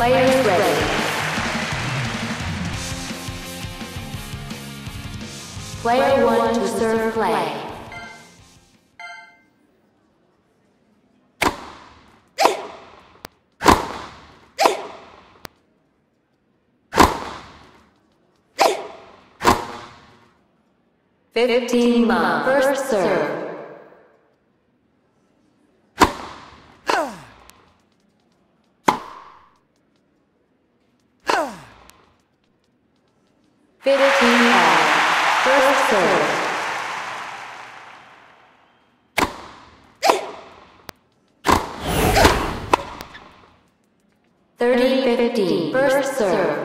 Players ready. Player 1 to serve play. Fifteen love. First serve. First serve. 30-15. First serve.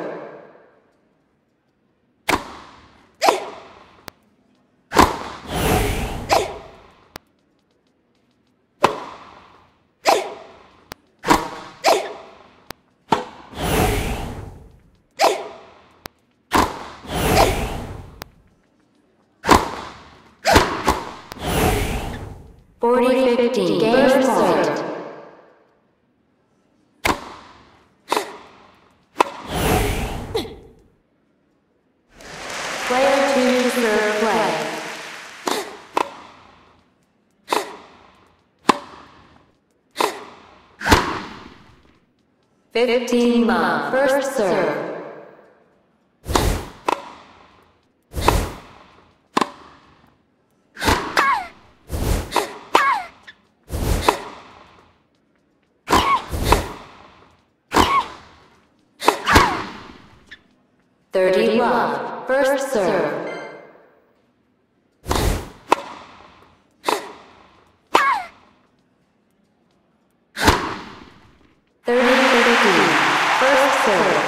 40-15. Game point. Player 2 to serve play. 15 love. First serve. 30 love. First serve. 30-15. First serve.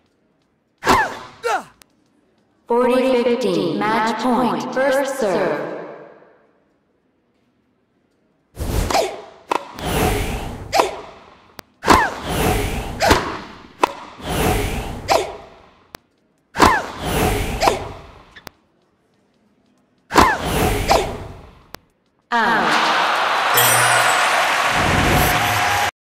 40-15. Match point. First serve.